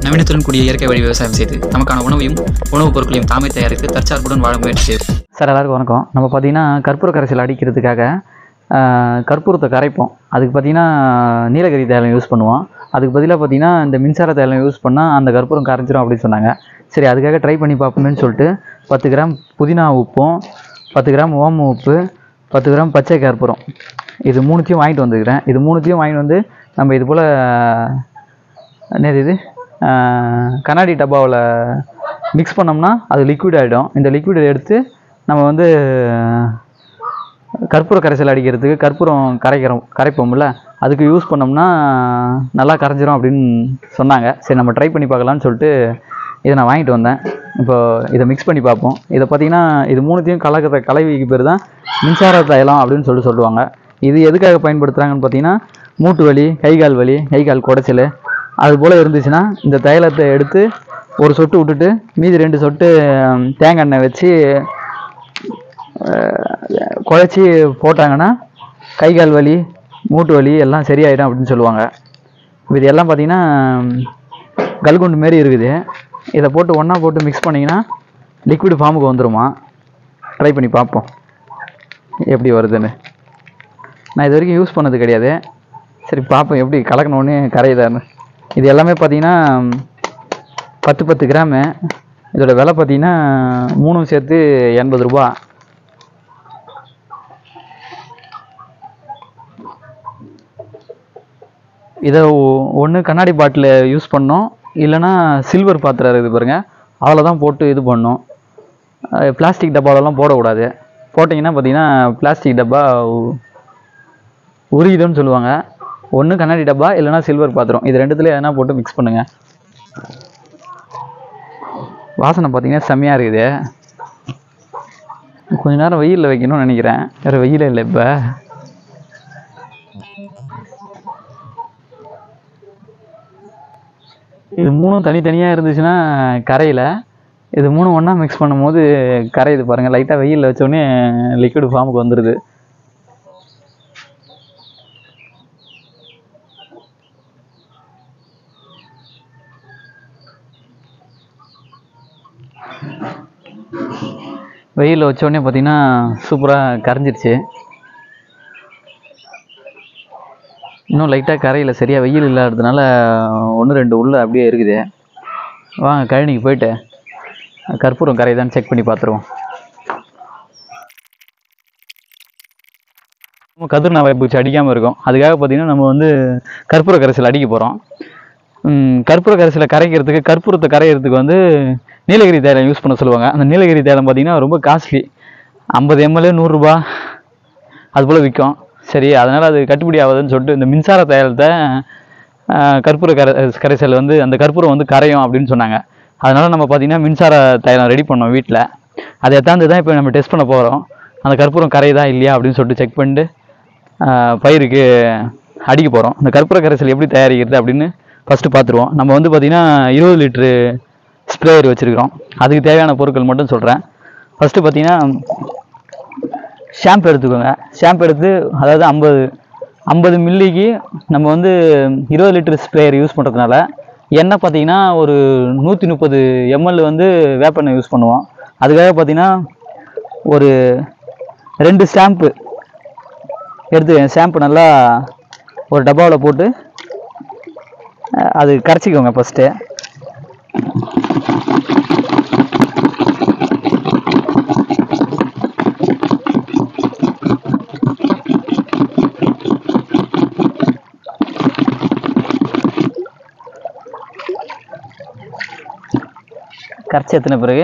நவீனத்துடன் கூடிய இயற்கை வழி விவசாயம் செய்து நமக்கான உணவுப் பொருட்களையும் தாமே தயாரித்து தற்சார்புடன் வாழ முயற்சி செய்வோம். சார் எல்லாருக்கும் வணக்கம். நம்ம பார்த்தீங்கன்னா கற்பூர கரைசல் அடிக்கிறதுக்காக கற்பூரத்தை கரைப்போம். அதுக்கு பார்த்தீங்கன்னா நீலகிரி தைலம் யூஸ் பண்ணுவோம். அதுக்கு பதிலாக பார்த்தீங்கன்னா இந்த மின்சார தைலம் யூஸ் பண்ணால் அந்த கற்பூரம் கரைஞ்சிரும் அப்படின்னு சொன்னாங்க. சரி, அதுக்காக ட்ரை பண்ணி பார்ப்போமேன்னு சொல்லிட்டு 10 கிராம் புதினா உப்பும் 10 கிராம் ஓம உப்பு 10 கிராம் பச்சை கற்பூரம் இது மூணுத்தையும் வாங்கிட்டு வந்துக்கிறேன். இது மூணுத்தையும் வாங்கிட்டு வந்து நம்ம இது போல் என்னது கண்ணாடி டப்பாவில் மிக்ஸ் பண்ணோம்னா அது லிக்விட் ஆகிடும். இந்த லிக்விடை எடுத்து நம்ம வந்து கற்பூர கரைசல் அடிக்கிறதுக்கு கற்பூரம் கரைப்போம்ல அதுக்கு யூஸ் பண்ணோம்னா நல்லா கரைஞ்சிரும் அப்படின்னு சொன்னாங்க. சரி, நம்ம ட்ரை பண்ணி பார்க்கலான்னு சொல்லிட்டு இதை நான் வாங்கிட்டு வந்தேன். இப்போ இதை மிக்ஸ் பண்ணி பார்ப்போம். இதை பார்த்தீங்கன்னா இது மூணுத்தையும் கலவைக்கு பேர் தான் மின்சார தைலம் அப்படின்னு சொல்லுவாங்க. இது எதுக்காக பயன்படுத்துகிறாங்கன்னு பார்த்தீங்கன்னா மூட்டு வலி, கை கால் குடைச்சல் அது போல் இருந்துச்சுன்னா இந்த தைலத்தை எடுத்து ஒரு சொட்டு விட்டுட்டு மீதி 2 சொட்டு தேங்காய் எண்ணெய் வச்சு குழச்சி போட்டாங்கன்னா கை கால் வலி, மூட்டு வலி எல்லாம் சரியாயிடும் அப்படின்னு சொல்லுவாங்க. இது எல்லாம் பார்த்தீங்கன்னா கல்குண்டு மாரி இருக்குது. இதை போட்டு ஒன்றா போட்டு மிக்ஸ் பண்ணிங்கன்னா லிக்விட் ஃபார்முக்கு வந்துடுமா. ட்ரை பண்ணி பார்ப்போம் எப்படி வருதுன்னு. நான் இது வரைக்கும் யூஸ் பண்ணது கிடையாது. சரி, பார்ப்போம் எப்படி கலக்கணுன்னு கரையுதான்னு. இது எல்லாமே பார்த்தீங்கன்னா 10 கிராமு. இதோட விலை பார்த்தீங்கன்னா 3 சேர்த்து 80 ரூபா. இதை ஒன்று கண்ணாடி பாட்டில் யூஸ் பண்ணோம், இல்லைன்னா சில்வர் பாத்திரம் இருக்குது பாருங்கள், அதில் தான் போட்டு இது பண்ணோம். பிளாஸ்டிக் டப்பாலெல்லாம் போடக்கூடாது. போட்டிங்கன்னா பார்த்தீங்கன்னா பிளாஸ்டிக் டப்பா உரியுதுன்னு சொல்லுவாங்க. ஒன்று கண்ணாடி டப்பா இல்லைனா சில்வர் பாத்திரம், இது ரெண்டுத்துல எதனா போட்டு மிக்ஸ் பண்ணுங்கள். வாசனை பார்த்தீங்கன்னா செம்மையாக இருக்குது. கொஞ்ச நேரம் வெயிலில் வைக்கணும்னு நினைக்கிறேன். வேறு வெயிலே இல்லை. இப்போ இது மூணும் தனித்தனியாக இருந்துச்சுன்னா கரையில், இது மூணும் ஒன்றா மிக்ஸ் பண்ணும்போது கரையுது பாருங்கள். லைட்டாக வெயிலில் வச்சோடனே லிக்விட் ஃபார்முக்கு வந்துடுது. வெயிலில் வச்சோடனே பார்த்தீங்கன்னா சூப்பராக கரைஞ்சிருச்சு. இன்னும் லைட்டாக கரையில் சரியாக வெயில் இல்லாததுனால 1-2 உள்ள அப்படியே இருக்குது. வாங்க கழனிக்கு போயிட்டு கற்பூரம் கரையுதான்னு செக் பண்ணி பார்த்துருவோம். கதிர்நாவாய் பூச்சி அடிக்காமல் இருக்கும். அதுக்காக பார்த்தீங்கன்னா நம்ம வந்து கற்பூர கரைசல் அடிக்க போகிறோம். கற்பூர கரைசலை கரைக்கிறதுக்கு, கற்பூரத்தை கரைக்கிறதுக்கு வந்து நீலகிரி தைலம் யூஸ் பண்ண சொல்லுவாங்க. அந்த நீலகிரி தைலம் பார்த்தீங்கன்னா ரொம்ப காஸ்ட்லி. 50 ml 100 ரூபா அது போல் விற்கும். சரி, அதனால் அது கட்டுப்படி ஆகுதுன்னு சொல்லிட்டு இந்த மின்சார தைலத்தை கற்பூர கரைசல் வந்து அந்த கற்பூரம் வந்து கரையும் அப்படின்னு சொன்னாங்க. அதனால் நம்ம பார்த்தீங்கன்னா மின்சார தைலம் ரெடி பண்ணோம் வீட்டில். அதை எத்தாந்து தான் இப்போ நம்ம டெஸ்ட் பண்ண போகிறோம். அந்த கற்பூரம் கரையுதா இல்லையா அப்படின்னு சொல்லிட்டு செக் பண்ணிட்டு பயிருக்கு அடிக்க போகிறோம். அந்த கற்பூர கரைசல் எப்படி தயாரிக்கிறது அப்படின்னு ஃபஸ்ட்டு பார்த்துருவோம். நம்ம வந்து பார்த்திங்கன்னா 20 லிட்ரு ஸ்ப்ரேயர் வச்சுருக்கிறோம். அதுக்கு தேவையான பொருட்கள் மட்டும் சொல்கிறேன். ஃபஸ்ட்டு பார்த்திங்கன்னா ஷாம்பு எடுத்துக்கோங்க. ஷாம்பு எடுத்து, அதாவது 50 மில்லிக்கு நம்ம வந்து 20 லிட்டர் ஸ்ப்ரேயர் யூஸ் பண்ணுறதுனால எண்ணெய் பார்த்திங்கன்னா ஒரு 130 ml வந்து வேப்பெண்ணெய் யூஸ் பண்ணுவோம். அதுக்காக பார்த்திங்கன்னா ஒரு 2 ஷாம்பு எடுத்து ஷாம்பு நல்லா ஒரு டப்பாவில் போட்டு அது கரைச்சிக்கோங்க. ஃபஸ்ட்டு கரைச்சி எத்தின பிறகு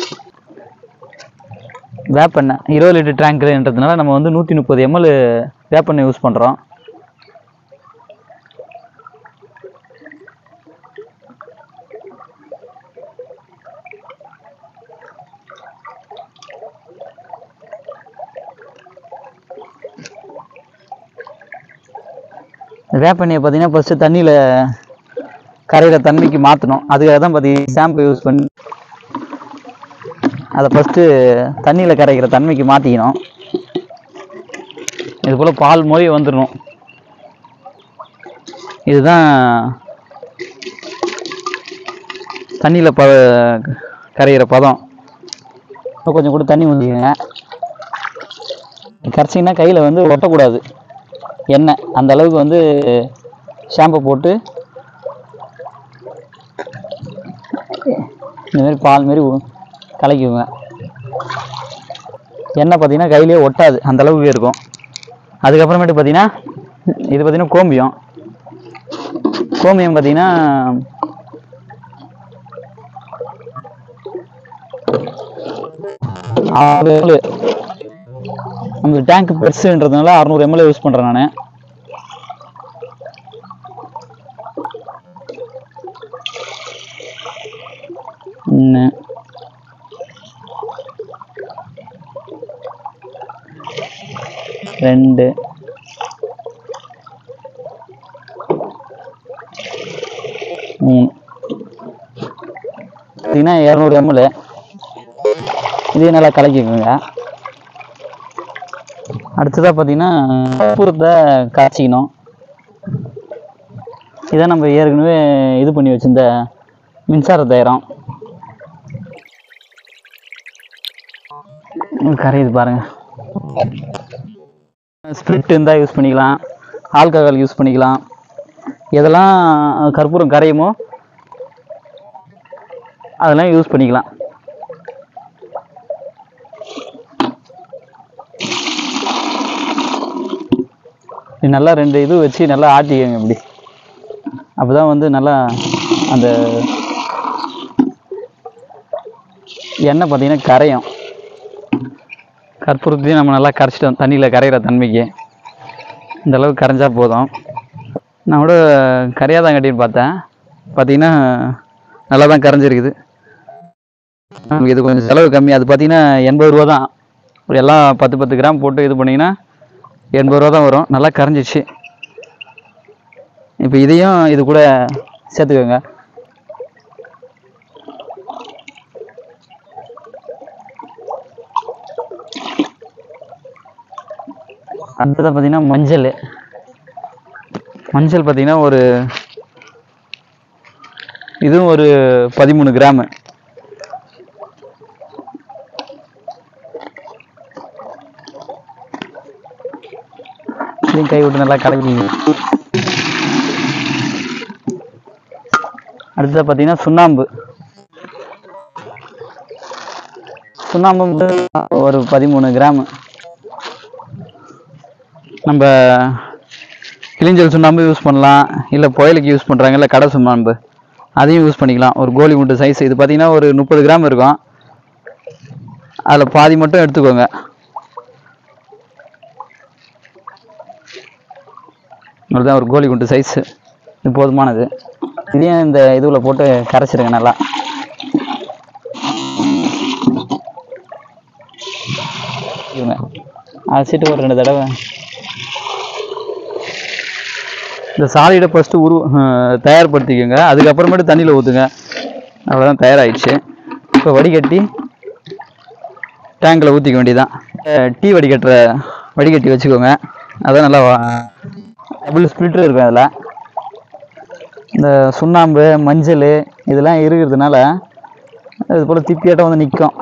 வேப்பெண்ணெய் 20 லிட்டர் டேங்க்ன்றதுனால நம்ம வந்து 130 ml வேப்பெண்ணெய் யூஸ் பண்ணுறோம். வேப்பெண்ணெயை பார்த்தீங்கன்னா ஃபஸ்ட்டு தண்ணியில் கரையிற தண்ணிக்கு மாற்றணும். அதுக்காக தான் பார்த்தீங்கன்னா ஷாம்பு யூஸ் பண்ணி அதை ஃபஸ்ட்டு தண்ணியில் கரைக்கிற தன்மைக்கு மாற்றிக்கணும். இது போல் பால் மொழி வந்துடணும். இதுதான் தண்ணியில் கரையிற பதம். இப்போ கொஞ்சம் கூட தண்ணி ஊற்றிக்கோங்க. கரைச்சிங்கன்னா கையில் வந்து ஒட்டக்கூடாது எண்ணெய். அந்த அளவுக்கு வந்து ஷாம்பு போட்டு இந்தமாரி பால் மாரி கலக்கிக்குங்க. எண்ணெய் பார்த்தீங்கன்னா கையிலே ஒட்டாது, அந்த அளவுக்கு இருக்கும். அதுக்கப்புறமேட்டு பார்த்தீங்கன்னா இது பார்த்தீங்கன்னா கோமியம். கோமியம் பார்த்தீங்கன்னா நம்ம டேங்க் பெருசுன்றதுனால 600 ml யூஸ் பண்ணுறேன் நான். ரெண்டு, மூணு, பார்த்தீங்கன்னா 200 ml. இதே நல்லா கலக்கிக்கோங்க. அடுத்ததாக பார்த்தீங்கன்னா கற்பூரத்தை காய்ச்சிக்கணும். இதை நம்ம ஏற்கனவே இது பண்ணி வச்சிருந்த மின்சார தயாரம் கரையுது பாருங்க. ஸ்பிரிட் இருந்தால் யூஸ் பண்ணிக்கலாம், ஆல்கஹால் யூஸ் பண்ணிக்கலாம். எதெல்லாம் கற்பூரம் கரையுமோ அதெல்லாம் யூஸ் பண்ணிக்கலாம். நல்லா 2 இது வச்சு நல்லா ஆட்டிக்கங்க இப்படி. அப்போதான் வந்து நல்லா அந்த எண்ணெய் பார்த்தீங்கன்னா கரையும். கற்பூரத்தையும் நம்ம நல்லா கரைச்சிட்டோம் தண்ணியில் கரையிற தன்மைக்கு. இந்த அளவுக்கு கரைஞ்சா போதும். நான் கூட கரையாதான் கட்டின்னு பார்த்தேன், பார்த்தீங்கன்னா நல்லா தான் கரைஞ்சிருக்குது. இது கொஞ்சம் செலவு கம்மி. அது பார்த்தீங்கன்னா 80 ரூபா தான். எல்லாம் 10 கிராம் போட்டு இது பண்ணிங்கன்னா 80 ரூபா தான் வரும். நல்லா கரைஞ்சிச்சு. இப்போ இதையும் இது கூட சேர்த்துக்கோங்க. அடுத்ததாக பார்த்தீங்கன்னா மஞ்சள். மஞ்சள் பார்த்தீங்கன்னா இதுவும் ஒரு 13 கிராமு. இதையும் கை விட்டு நல்லா கலக்கிங்க. அடுத்ததாக பார்த்தீங்கன்னா சுண்ணாம்பு. சுண்ணாம்பு ஒரு 13 கிராமு. நம்ம கிளிஞ்சல் சுண்ணாம்பு யூஸ் பண்ணலாம், இல்லை புயலுக்கு யூஸ் பண்ணுறாங்க, இல்லை கடை சுண்ணாம்பு அதையும் யூஸ் பண்ணிக்கலாம். ஒரு கோலி குண்டு சைஸ். இது பார்த்தீங்கன்னா ஒரு 30 கிராம் இருக்கும். அதில் பாதி மட்டும் எடுத்துக்கோங்க. அதுதான் ஒரு கோலி குண்டு சைஸ். இது போதுமானது. இதையும் இந்த இதுல போட்டு கரைச்சிடுங்க நல்லா. அரைச்சிட்டு ஒரு 2 தடவை இந்த சாலிடை ஃபஸ்ட்டு தயார்படுத்திக்கோங்க. அதுக்கப்புறமேட்டு தண்ணியில் ஊற்றுங்க. அவ்வளோதான், தயாராகிடுச்சு. இப்போ வடிகட்டி டேங்கில் ஊற்றிக்க வேண்டியதான். டீ வடிகட்டி வச்சுக்கோங்க. அதான் நல்லா டபுள் ஸ்பில்டர் இருக்கும். அதில் இந்த சுண்ணாம்பு மஞ்சள் இதெல்லாம் இருக்கிறதுனால இது போல் திப்பியாட்டம் வந்து நிற்கும்.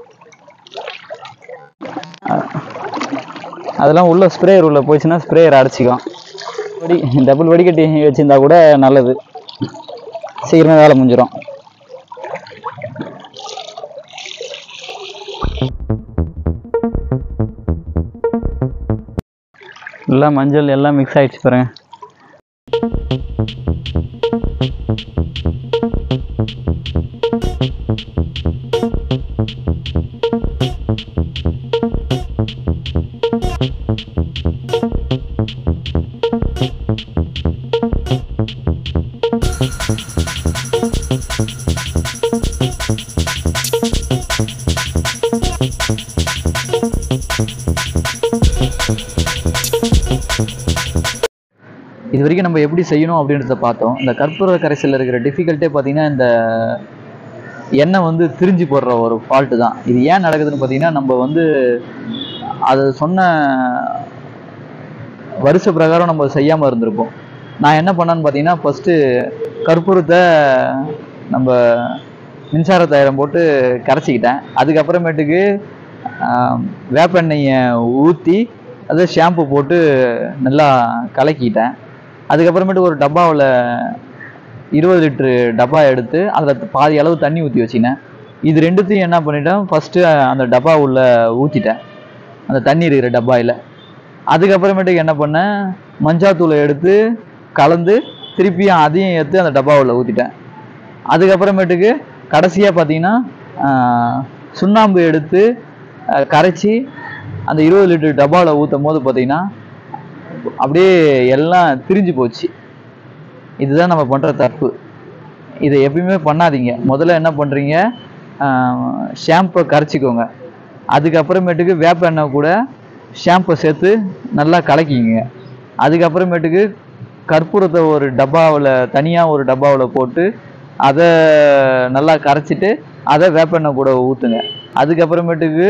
அதெல்லாம் உள்ள ஸ்ப்ரேயர் உள்ள போயிடுச்சுன்னா ஸ்ப்ரேயர் அடைச்சிக்கும். டபுள் வடிகட்டி வச்சுருந்தா கூட நல்லது, சீக்கிரமாக வேலை முடிஞ்சிடும். எல்லாம் மஞ்சள் எல்லாம் மிக்ஸ் ஆகிடுச்சு பாருங்க. இது வரைக்கும் நம்ம எப்படி செய்யணும் அப்படின்றத பார்த்தோம். இந்த கற்பூர கரைசலில் இருக்கிற டிஃபிகல்ட்டே பார்த்தீங்கன்னா இந்த எண்ணெய் வந்து திரிஞ்சு போடுற ஒரு ஃபால்ட்டு தான். இது ஏன் நடக்குதுன்னு பார்த்தீங்கன்னா நம்ம வந்து அது சொன்ன வருஷ பிரகாரம் நம்ம செய்யாமல் இருந்திருப்போம். நான் என்ன பண்ணேன்னு பார்த்தீங்கன்னா ஃபஸ்ட்டு கற்பூரத்தை நம்ம மின்சார தைலம் போட்டு கரைச்சிக்கிட்டேன். அதுக்கப்புறமேட்டுக்கு வேப்பெண்ணெயை ஊற்றி அதை ஷாம்பு போட்டு நல்லா கலக்கிட்டேன். அதுக்கப்புறமேட்டு ஒரு டப்பாவில் 20 லிட்டரு டப்பா எடுத்து அதில் பாதி அளவு தண்ணி ஊற்றி வச்சினேன். இது ரெண்டுத்தையும் என்ன பண்ணிட்டேன், ஃபஸ்ட்டு அந்த டப்பா உள்ள ஊற்றிட்டேன், அந்த தண்ணி இருக்கிற டப்பாயில். அதுக்கப்புறமேட்டுக்கு என்ன பண்ணேன், மஞ்சாத்தூளை எடுத்து கலந்து திருப்பியும் அதையும் எடுத்து அந்த டப்பாவில் ஊற்றிட்டேன். அதுக்கப்புறமேட்டுக்கு கடைசியாக பார்த்தீங்கன்னா சுண்ணாம்பு எடுத்து கரைச்சி அந்த 20 லிட்டர் டப்பாவில் ஊற்றும் போது பார்த்தீங்கன்னா அப்படியே எல்லாம் திரிஞ்சு போச்சு. இதுதான் நம்ம பண்ணுற தப்பு. இதை எப்பயுமே பண்ணாதீங்க. முதல்ல என்ன பண்ணுறீங்க, ஷாம்பை கரைச்சிக்கோங்க. அதுக்கப்புறமேட்டுக்கு வேப்ப எண்ணெய் கூட ஷாம்பை சேர்த்து நல்லா கலக்கிங்க. அதுக்கப்புறமேட்டுக்கு கற்பூரத்தை ஒரு டப்பாவில் தனியாக ஒரு டப்பாவில் போட்டு அதை நல்லா கரைச்சிட்டு அதை வேப்பெண்ணெய் கூட ஊற்றுங்க. அதுக்கப்புறமேட்டுக்கு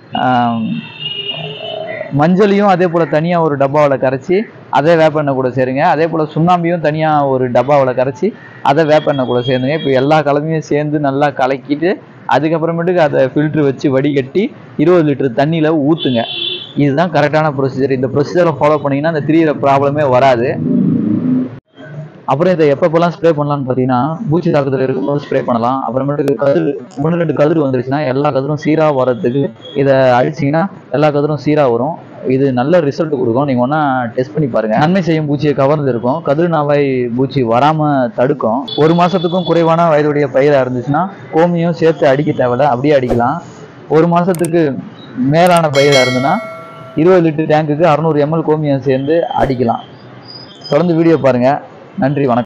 மஞ்சளையும் அதே போல் தனியாக ஒரு டப்பாவில் கரைச்சி அதை வேப்பெண்ணெய் கூட சேருங்க. அதே போல் சுண்ணாம்பையும் தனியாக ஒரு டப்பாவில் கரைச்சி அதை வேப்பெண்ணெய் கூட சேர்ந்துங்க. இப்போ எல்லா கலவையும் சேர்ந்து நல்லா கலக்கிட்டு அதுக்கப்புறமேட்டுக்கு அதை ஃபில்ட்ரு வச்சு வடிகட்டி 20 லிட்டர் தண்ணியில் ஊற்றுங்க. இதுதான் கரெக்டான ப்ரொசீஜர். இந்த ப்ரொசீஜரை ஃபாலோ பண்ணிங்கன்னா அந்த திரியிற ப்ராப்ளமே வராது. அப்புறம் இதை எப்பப்பெல்லாம் ஸ்ப்ரே பண்ணலான்னு பார்த்தீங்கன்னா, பூச்சி தாக்குதல் இருக்கும்போது ஸ்ப்ரே பண்ணலாம். அப்புறமேட்டுக்கு கதிர் 1-2 கதிர் வந்துருச்சுன்னா எல்லா கதிரும் சீராக வர்றதுக்கு இதை அழிச்சிங்கன்னா எல்லா கதிரும் சீராக வரும். இது நல்ல ரிசல்ட் கொடுக்கும். நீங்கள் ஒன்றா டெஸ்ட் பண்ணி பாருங்கள். நன்மை செய்யும் பூச்சியை கவர்ந்து இருக்கும். கதிர் நாவாய் பூச்சி வராமல் தடுக்கும். 1 மாதத்துக்கும் குறைவான வயதுடைய பயிராக இருந்துச்சுன்னா கோமியம் சேர்த்து அடிக்க தேவையில்ல, அப்படியே அடிக்கலாம். 1 மாதத்துக்கு மேலான பயிராக இருந்துன்னா 20 லிட்டர் டேங்குக்கு 600 ml கோமியம் சேர்ந்து அடிக்கலாம். தொடர்ந்து வீடியோ பாருங்கள். நன்றி, வணக்கம்.